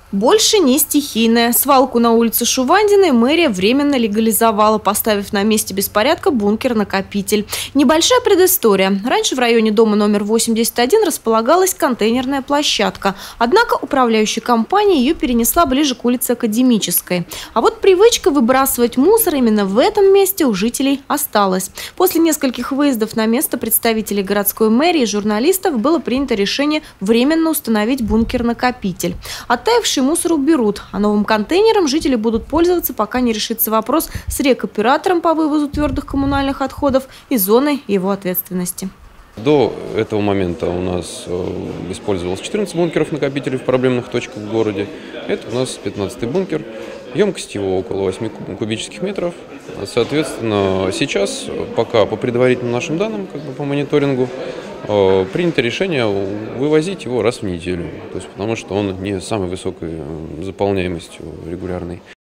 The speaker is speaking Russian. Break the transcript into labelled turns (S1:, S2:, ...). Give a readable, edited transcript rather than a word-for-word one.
S1: Больше не стихийная. Свалку на улице Шувандиной мэрия временно легализовала, поставив на месте беспорядка бункер-накопитель. Небольшая предыстория. Раньше в районе дома номер 81 располагалась контейнерная площадка. Однако управляющая компания ее перенесла ближе к улице Академической. А вот привычка выбрасывать мусор именно в этом месте у жителей осталась. После нескольких выездов на место представителей городской мэрии и журналистов было принято решение временно установить бункер-накопитель. Оттаивший мусор уберут, а новым контейнером жители будут пользоваться, пока не решится вопрос с рекоператором по вывозу твердых коммунальных отходов и зоной его ответственности.
S2: До этого момента у нас использовалось 14 бункеров-накопителей в проблемных точках в городе. Это у нас 15-й бункер. Емкость его около 8 кубических метров. Соответственно, сейчас, пока по предварительным нашим данным, по мониторингу, принято решение вывозить его раз в неделю. То есть, потому что он не с самой высокой заполняемостью регулярной.